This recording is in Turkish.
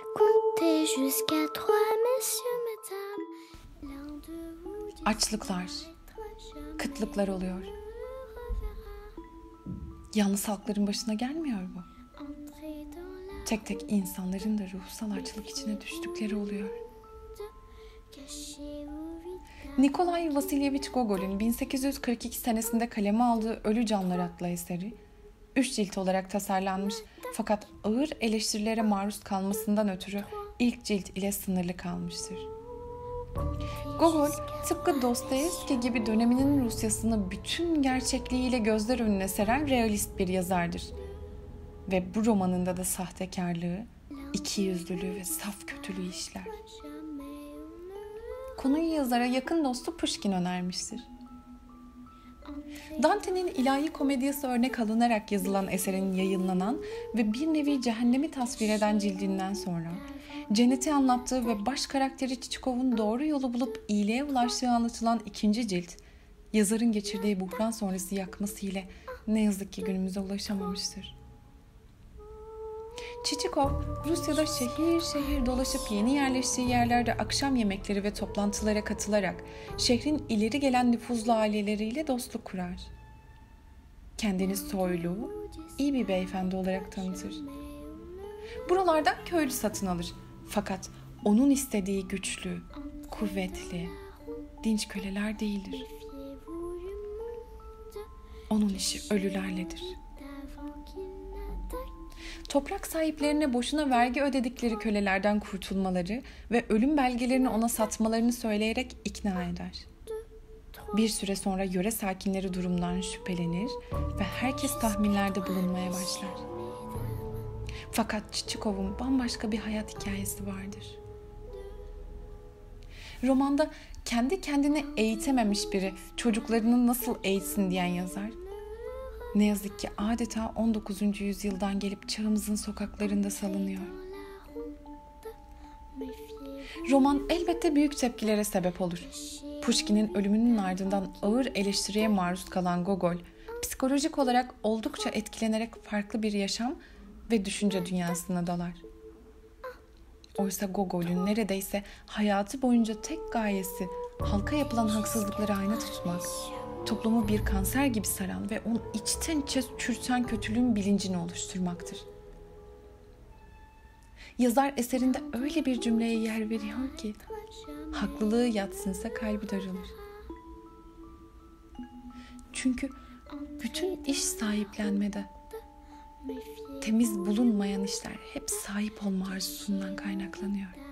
compter jusqu'à 3, messieurs, mesdames. L'un de vous dit Açlıklar, kıtlıklar oluyor. Yalnız halkların başına gelmiyor bu. entrer dans la Tek tek insanların da ruhsal açlık içine düştükleri oluyor. cachez-vous vite. Nikolay Vasilyevich Gogol'ün 1842 senesinde kaleme aldığı Ölü Canlar adlı eseri, 3 cilt olarak tasarlanmış fakat ağır eleştirilere maruz kalmasından ötürü ilk cilt ile sınırlı kalmıştır. Gogol, tıpkı Dostoyevski gibi döneminin Rusyasını bütün gerçekliğiyle gözler önüne seren realist bir yazardır. Ve bu romanında da sahtekarlığı, ikiyüzlülüğü ve saf kötülüğü işler. Konuyu yazara yakın dostu Pushkin önermiştir. Dante'nin İlahi Komedyası örnek alınarak yazılan eserin yayınlanan ve bir nevi cehennemi tasvir eden cildinden sonra, cenneti anlattığı ve baş karakteri Çiçikov'un doğru yolu bulup iyiliğe ulaştığı anlatılan ikinci cilt, yazarın geçirdiği buhran sonrası yakması ile ne yazık ki günümüze ulaşamamıştır. Çiçikov, Rusya'da şehir şehir dolaşıp yeni yerleştiği yerlerde akşam yemekleri ve toplantılara katılarak şehrin ileri gelen nüfuzlu aileleriyle dostluk kurar. Kendini soylu, iyi bir beyefendi olarak tanıtır. Buralardan köylü satın alır. Fakat onun istediği güçlü, kuvvetli, dinç köleler değildir. Onun işi ölülerledir. Toprak sahiplerine boşuna vergi ödedikleri kölelerden kurtulmaları ve ölüm belgelerini ona satmalarını söyleyerek ikna eder. Bir süre sonra yöre sakinleri durumdan şüphelenir ve herkes tahminlerde bulunmaya başlar. Fakat Çiçikov'un bambaşka bir hayat hikayesi vardır. Romanda kendi kendine eğitememiş biri çocuklarını nasıl eğitsin diyen yazar, ne yazık ki adeta 19. yüzyıldan gelip çağımızın sokaklarında salınıyor. Roman elbette büyük tepkilere sebep olur. Pushkin'in ölümünün ardından ağır eleştiriye maruz kalan Gogol, psikolojik olarak oldukça etkilenerek farklı bir yaşam ve düşünce dünyasına dalar. Oysa Gogol'ün neredeyse hayatı boyunca tek gayesi halka yapılan haksızlıkları ayna tutmak, toplumu bir kanser gibi saran ve onu içten içe çürüten kötülüğün bilincini oluşturmaktır. Yazar eserinde öyle bir cümleye yer veriyor ki, haklılığı yadsınsa kalbi daralır. Çünkü bütün iş sahiplenmede, temiz bulunmayan işler hep sahip olma arzusundan kaynaklanıyor.